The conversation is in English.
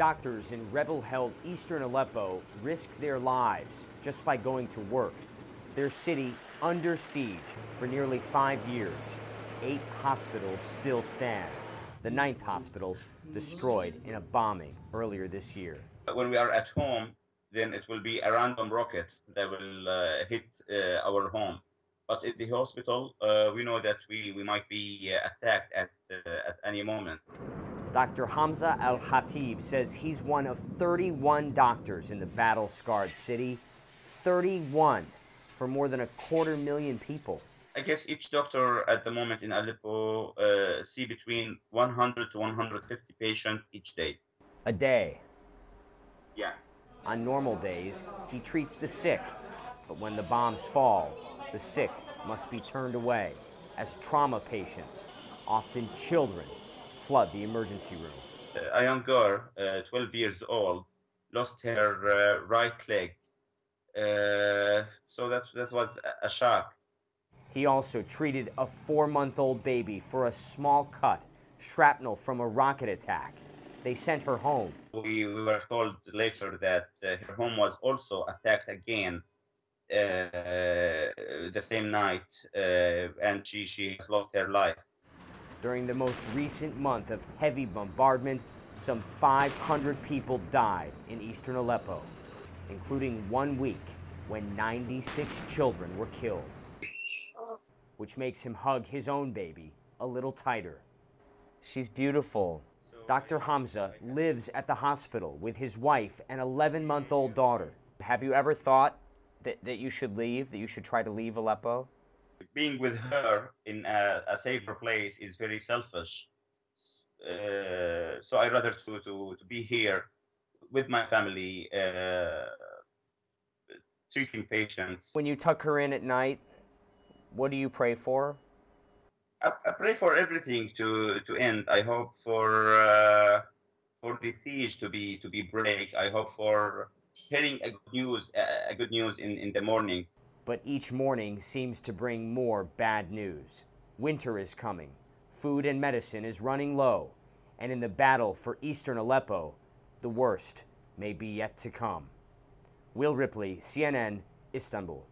Doctors in rebel-held eastern Aleppo risk their lives just by going to work. Their city under siege for nearly 5 years. 8 hospitals still stand. The 9th hospital destroyed in a bombing earlier this year. When we are at home, then it will be a random rocket that will hit our home. But at the hospital, we know that we might be attacked at any moment. Dr. Hamza al-Khatib says he's one of 31 doctors in the battle-scarred city. 31 for more than 250,000 people. I guess each doctor at the moment in Aleppo see between 100 to 150 patients each day. A day. Yeah. On normal days, he treats the sick. But when the bombs fall, the sick must be turned away as trauma patients, often children, flood the emergency room. A young girl, 12 years old, lost her right leg. So that was a shock. He also treated a 4-month-old baby for a small cut, shrapnel from a rocket attack. They sent her home. We were told later that her home was also attacked again the same night, and she has lost her life. During the most recent month of heavy bombardment, some 500 people died in eastern Aleppo, including 1 week when 96 children were killed, which makes him hug his own baby a little tighter. She's beautiful. Dr. Hamza lives at the hospital with his wife and 11-month-old daughter. Have you ever thought that you should leave, that you should try to leave Aleppo? Being with her in a safer place is very selfish. So I'd rather to be here with my family, treating patients. When you tuck her in at night, what do you pray for? I pray for everything to end. I hope for the siege to be break. I hope for hearing a good news in the morning. But each morning seems to bring more bad news. Winter is coming. Food and medicine is running low. And in the battle for eastern Aleppo, the worst may be yet to come. Will Ripley, CNN, Istanbul.